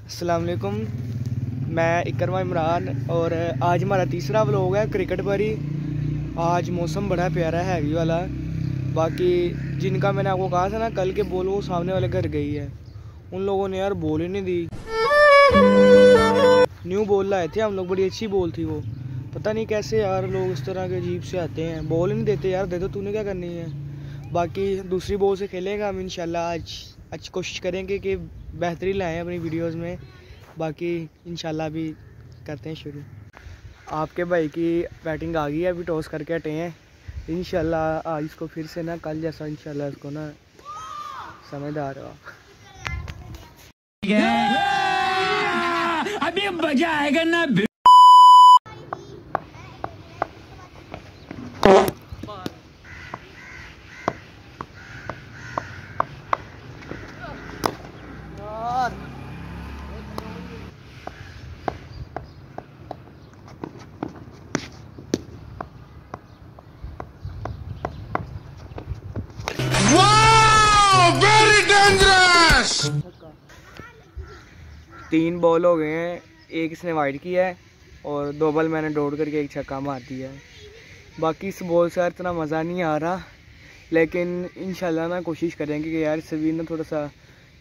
अस्सलाम वालेकुम, मैं इकरमा इमरान और आज हमारा तीसरा व्लॉग है क्रिकेट पर ही। आज मौसम बड़ा प्यारा है हैवी वाला। बाकी जिनका मैंने आपको कहा था ना कल के बॉल वो सामने वाले घर गई है, उन लोगों ने यार बॉल ही नहीं दी। न्यू बॉल लाए थे हम लोग, बड़ी अच्छी बॉल थी वो। पता नहीं कैसे यार लोग इस तरह के अजीब से आते हैं, बॉल ही नहीं देते यार। दे दो, तूने क्या करनी है। बाकी दूसरी बॉल से खेलेगा हम इंशाल्लाह। आज कोशिश करेंगे कि बेहतरी लाएँ अपनी वीडियोस में। बाकी इंशाल्लाह भी करते हैं शुरू। आपके भाई की बैटिंग आ गई है, अभी टॉस करके हटे हैं। इंशाल्लाह आज इसको फिर से ना कल जैसा इंशाल्लाह इसको ना समझदार हो। अभी मजा आएगा ना। Very dangerous. 3 बॉल हो गए हैं, एक इसने वाइड किया है और 2 बॉल मैंने डॉट करके एक छक्का मार दिया है। बाकी इस बॉल से यार इतना मज़ा नहीं आ रहा, लेकिन इंशाल्लाह ना कोशिश करेंगे कि यार इससे भी ना थोड़ा सा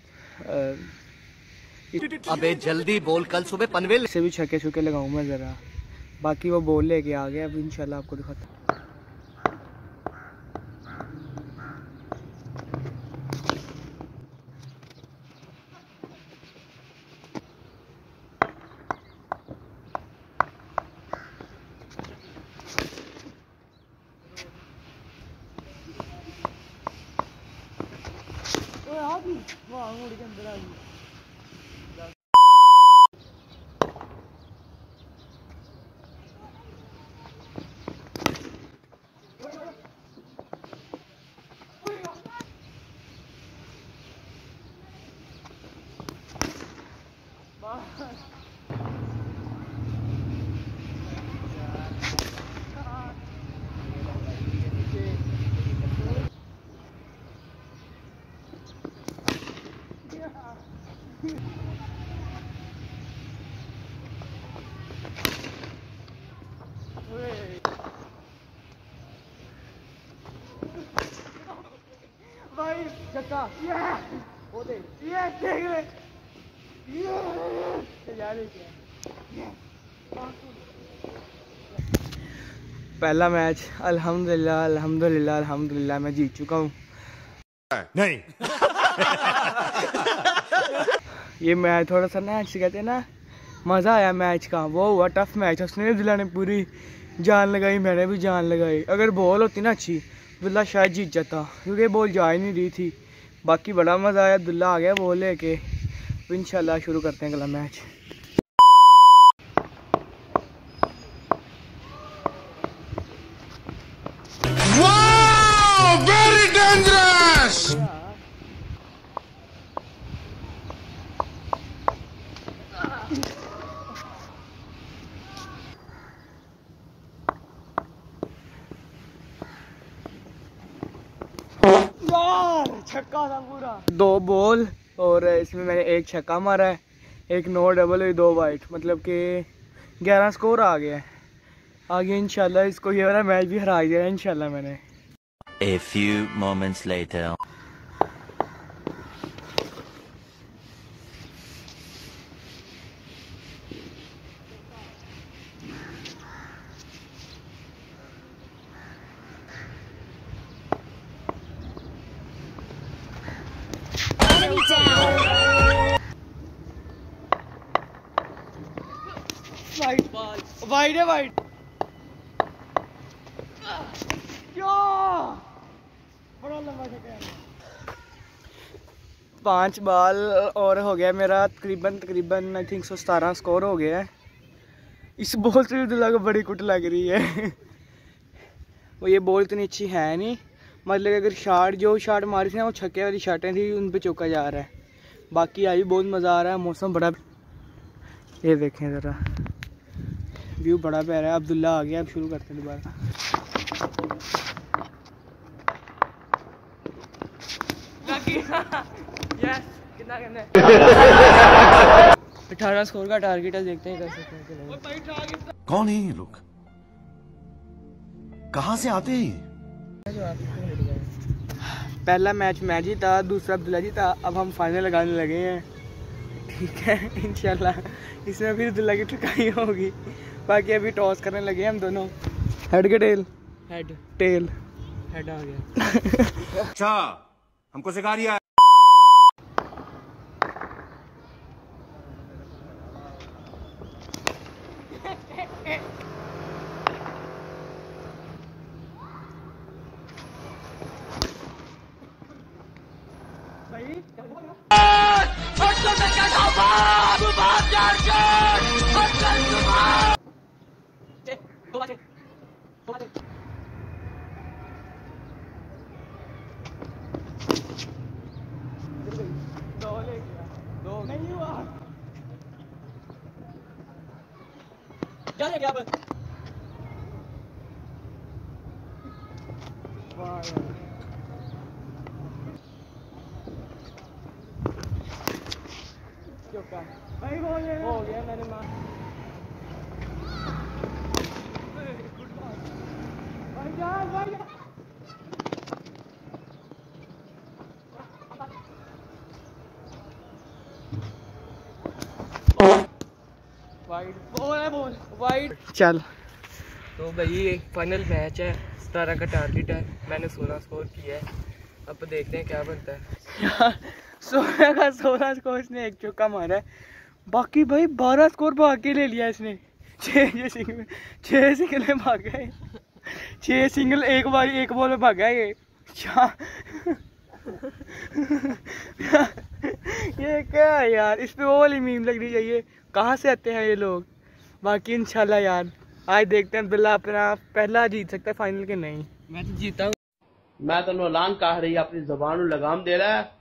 अबे जल्दी बोल, कल सुबह पनवेल से भी छक्के छुक्के लगाऊँ मैं ज़रा। बाकी वो बॉल लेके आ गया, अब इंशाल्लाह आपको दिखाता। भाई छक्का, वो देख, ये देख ले, पहला मैच अल्हम्दुलिल्लाह अल्हम्दुलिल्लाह अल्हम्दुलिल्लाह मैं जीत चुका हूँ। नहीं ये मैच थोड़ा सा ना ऐसे कहते हैं ना, मज़ा आया मैच का। वो हुआ टफ मैच, उसने दिला ने पूरी जान लगाई, मैंने भी जान लगाई। अगर बॉल होती ना अच्छी अब्दुल्ला शायद जीत जाता, क्योंकि बॉल जा ही नहीं रही थी। बाकी बड़ा मज़ा आया, अब्दुल्ला आ गया बॉल लेके। इंशाल्लाह शुरू करते हैं अगला match. Wow very dangerous. 2 ball और इसमें मैंने 1 छक्का मारा है, 1 नो डबल हुई, 2 वाइट, मतलब कि 11 स्कोर आ गया है। आगे इंशाल्लाह इसको ये वाला मैच भी हरा दिया इंशाल्लाह मैंने। A few moments later. White ball, wide है, वाइड। क्या बड़ा लंबा छक्का है। 5 बॉल और हो गया मेरा तकरीबन आई थिंक 17 स्कोर हो गया है। इस बॉल से भी बड़ी कुट लग रही है। वो ये बॉल इतनी अच्छी है नहीं, मतलब अगर जो शॉट मारी थी ना वो छक्के वाली शॉटें थी, उन पे चौका जा रहा है। बाकी आई बहुत मज़ा आ रहा है, मौसम बड़ा, ये देखें ज़रा व्यू बड़ा प्यारा है। अब्दुल्ला आ गया, अब शुरू करते हैं दोबारा। यस, कितना करना है। 18 स्कोर का टारगेट है, देखते हैं कैसे खेलते हैं। कौन है ये लोग? कहाँ से आते हैं? पहला मैच मैं जीता, दूसरा अब्दुल्ला जीता, अब हम फाइनल लगाने लगे हैं। ठीक है, इंशाल्लाह इसमें फिर अब्दुल्ला की ठुकाई होगी। बाकी अभी टॉस करने लगे हैं हम दोनों। हेड के टेल? हेड। टेल? हेड आ गया। अच्छा, हमको सिखा दिया है। नहीं हुआ। क्या बस? भाई हो गया मैंने मार। वाइड। चल तो भाई फाइनल मैच है, 17 का टारगेट है, मैंने 16 स्कोर किया है। अब देखते हैं क्या बनता है। यार 16 का 16 स्कोर इसने एक चौका मारा है, बाकी भाई 12 स्कोर भाग के ले लिया इसने। 6 सिंगल में भाग गए, 6 सिंगल एक बॉल में भागा ये। ये क्या है यार, इस पे वो वाली मीम लगनी चाहिए, कहाँ से आते हैं ये लोग। बाकी इंशाल्लाह यार आज देखते हैं अब्दुल्ला अपना पहला जीत सकता है फाइनल के नहीं। मैं तो जीता हूँ। मैं तो ऐलान कह रही अपनी ज़बान को लगाम दे रहा है।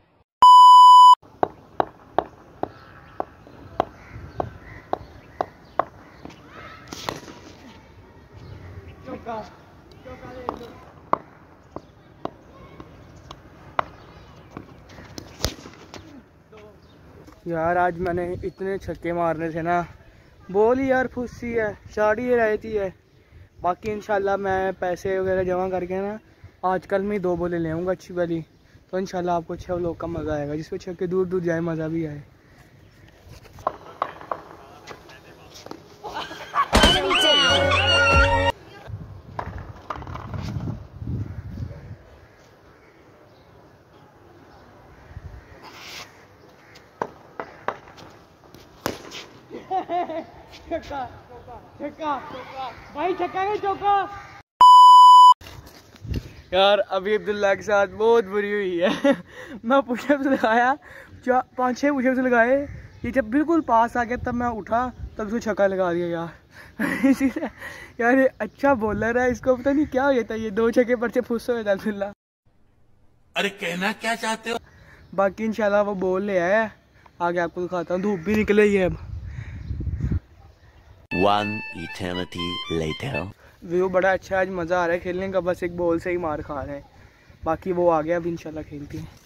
यार आज मैंने इतने छक्के मारने थे ना, बॉल ही यार फुस्सी है, शाड़ी ही रहती है। बाकी इंशाल्लाह मैं पैसे वगैरह जमा करके ना आजकल में 2 बॉलें ले आऊँगा अच्छी वाली, तो इंशाल्लाह आपको 6 लोग का मज़ा आएगा, जिसमें छक्के दूर दूर जाए मज़ा भी आए। भाई छक्का नहीं चौका। यार अभी अब्दुल्ला के साथ बहुत बुरी हुई है। मैं पुशअप्स लगाया, 5-6 पुशअप्स लगाए, ये जब बिल्कुल पास आ गया तब मैं उठा, तब उसको छक्का लगा दिया यार। इसी से यार ये अच्छा बॉलर है, इसको पता नहीं क्या हो जाता है, ये 2 छक्के पर से फुस हो जाता है अब्दुल्ला। अरे कहना क्या चाहते हो? बाकी इंशाल्लाह वो बॉल ले आया, आगे आपको दिखाता हूँ। धूप भी निकले ही है अब। One eternity later. व्यू बड़ा अच्छा है, आज मज़ा आ रहा है खेलने का, बस एक बॉल से ही मार खा रहे हैं। बाकी वो आ गया, अब इंशाल्लाह खेलती है।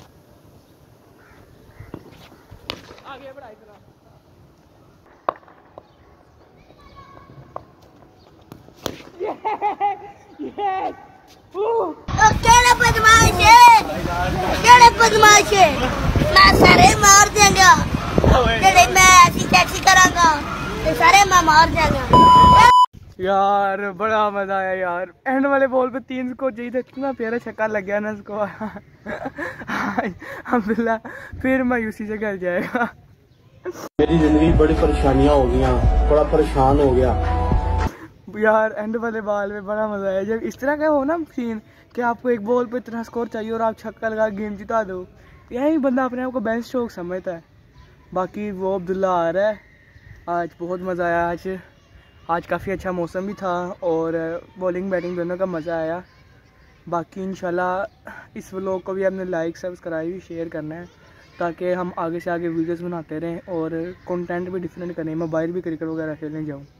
बदमाश है, मैं सारे मार देंगे, मैं ऐसी टैक्सी करांगा, सारे मैं मार देंगे। यार बड़ा मजा आया यार, एंड वाले बॉल पे 3 स्कोर चाहिए था, इतना प्यारा छक्का लग गया ना इसको। अब्दुल्ला फिर मायूसी से घर जाएगा। मेरी जिंदगी बड़ी परेशानियां हो गई, बड़ा परेशान हो गया यार। एंड वाले बॉल में बड़ा मजा आया, जब इस तरह का हो ना सीन कि आपको एक बॉल पे इतना स्कोर चाहिए और आप छक्का लगा गेम जिता दो, यही बंदा अपने आप को बेस्ट स्ट्रोक समझता है। बाकी वो अब्दुल्ला आ रहा है, आज बहुत मज़ा आया। आज काफ़ी अच्छा मौसम भी था और बॉलिंग बैटिंग दोनों का मज़ा आया। बाकी इंशाल्लाह इस व्लॉग को भी आपने लाइक सब्सक्राइब शेयर करना है, ताकि हम आगे से आगे वीडियोस बनाते रहें और कंटेंट भी डिफरेंट करें। मैं बाहर भी क्रिकेट वगैरह खेलने जाऊँ।